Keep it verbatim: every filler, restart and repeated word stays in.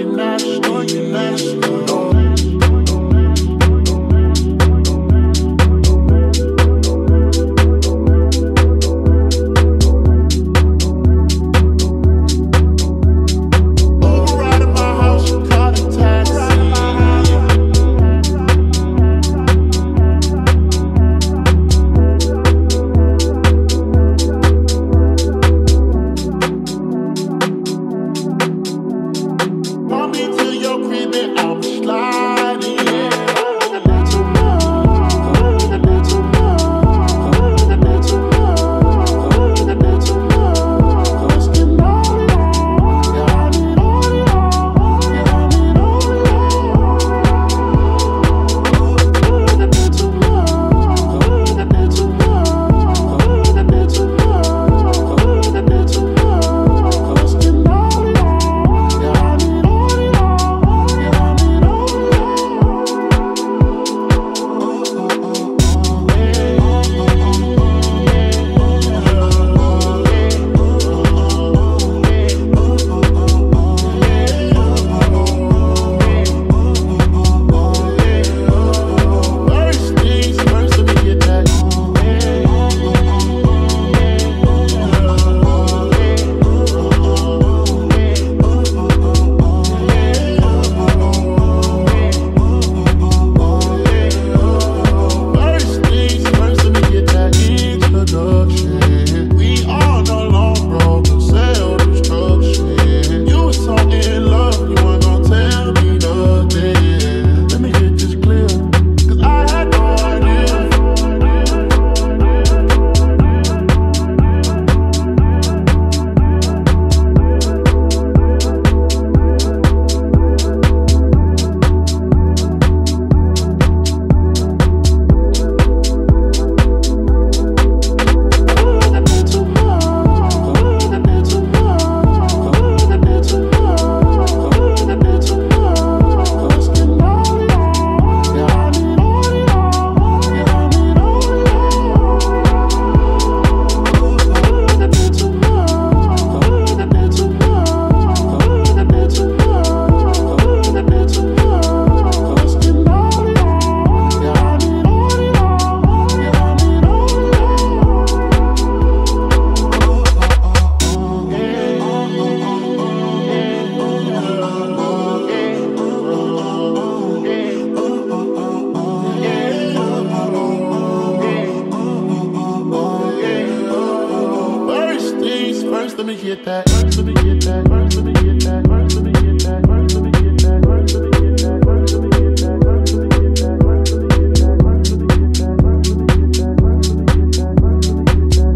international, international. First, let me get that. First, let me get that. First, let me get that. First, let me get that. First, let me get that. First, let me get that. First, let me get that. First, let me get that. First, let me get that. First, let me get that. First, let me get that. First, let me get that. First, let me get that.